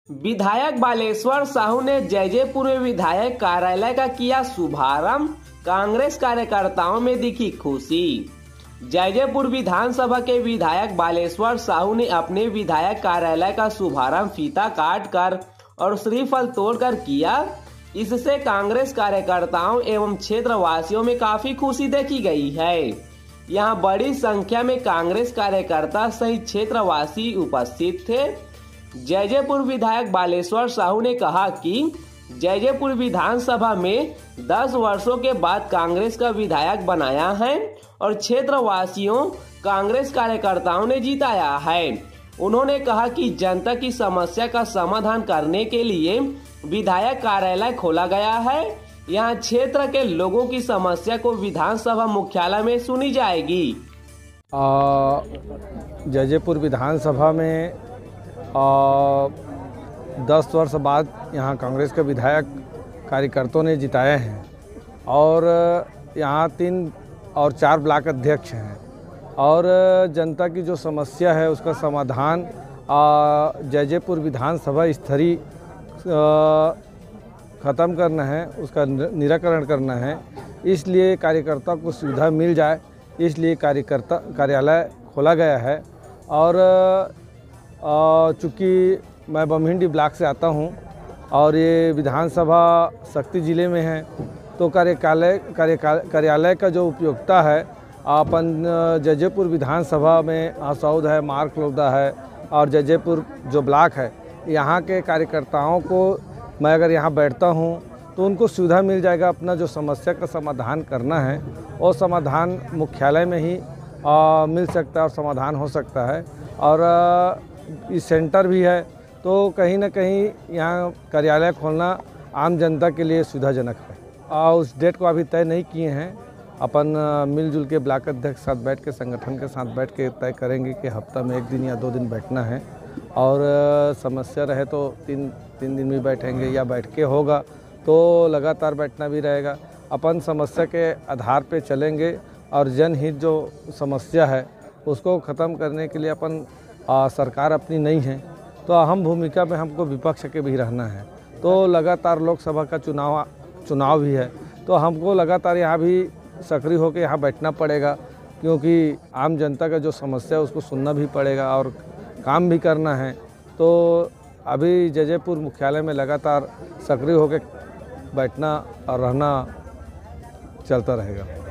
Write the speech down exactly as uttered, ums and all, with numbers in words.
विधायक बालेश्वर साहू ने जैजेपुर में विधायक कार्यालय का किया शुभारंभ। कांग्रेस कार्यकर्ताओं में दिखी खुशी। जैजेपुर विधानसभा के विधायक बालेश्वर साहू ने अपने विधायक कार्यालय का शुभारंभ फीता काट कर और श्रीफल तोड़कर किया। इससे कांग्रेस कार्यकर्ताओं एवं क्षेत्रवासियों में काफी खुशी देखी गई है। यहां बड़ी संख्या में कांग्रेस कार्यकर्ता सहित क्षेत्रवासी उपस्थित थे। जैजेपुर विधायक बालेश्वर साहू ने कहा कि जैजेपुर विधानसभा में दस वर्षों के बाद कांग्रेस का विधायक बनाया है और क्षेत्रवासियों कांग्रेस कार्यकर्ताओं ने जिताया है। उन्होंने कहा कि जनता की समस्या का समाधान करने के लिए विधायक कार्यालय खोला गया है। यहां क्षेत्र के लोगों की समस्या को विधानसभा मुख्यालय में सुनी जाएगी। जैजेपुर विधानसभा में आ, दस वर्ष बाद यहाँ कांग्रेस के विधायक कार्यकर्ताओं ने जिताए हैं और यहाँ तीन और चार ब्लॉक अध्यक्ष हैं और जनता की जो समस्या है उसका समाधान जैजेपुर विधानसभा स्तरीय ख़त्म करना है, उसका निराकरण करना है। इसलिए कार्यकर्ता को सुविधा मिल जाए, इसलिए कार्यकर्ता कार्यालय खोला गया है। और चूँकि मैं बमहिंडी ब्लॉक से आता हूं और ये विधानसभा शक्ति ज़िले में है, तो कार्यालय कार्यालय का जो उपयोगिता है अपन जैजेपुर विधानसभा में आसौद है, मार्कलोदा है और जैजेपुर जो ब्लॉक है, यहाँ के कार्यकर्ताओं को मैं अगर यहाँ बैठता हूँ तो उनको सुविधा मिल जाएगा। अपना जो समस्या का समाधान करना है वो समाधान मुख्यालय में ही आ, मिल सकता है और समाधान हो सकता है। और आ, इस सेंटर भी है तो कहीं ना कहीं यहाँ कार्यालय खोलना आम जनता के लिए सुविधाजनक है। आ, उस डेट को अभी तय नहीं किए हैं। अपन मिलजुल के ब्लॉक अध्यक्ष साथ बैठ के संगठन के साथ बैठ के तय करेंगे कि हफ्ता में एक दिन या दो दिन बैठना है और समस्या रहे तो तीन तीन दिन भी बैठेंगे या बैठ के होगा तो लगातार बैठना भी रहेगा। अपन समस्या के आधार पे चलेंगे और जनहित जो समस्या है उसको ख़त्म करने के लिए अपन आ, सरकार अपनी नहीं है तो अहम भूमिका में हमको विपक्ष के भी रहना है। तो लगातार लोकसभा का चुनाव चुनाव भी है तो हमको लगातार यहाँ भी सक्रिय होकर यहाँ बैठना पड़ेगा, क्योंकि आम जनता का जो समस्या है उसको सुनना भी पड़ेगा और काम भी करना है। तो अभी जैजेपुर मुख्यालय में लगातार सक्रिय होकर बैठना और रहना चलता रहेगा।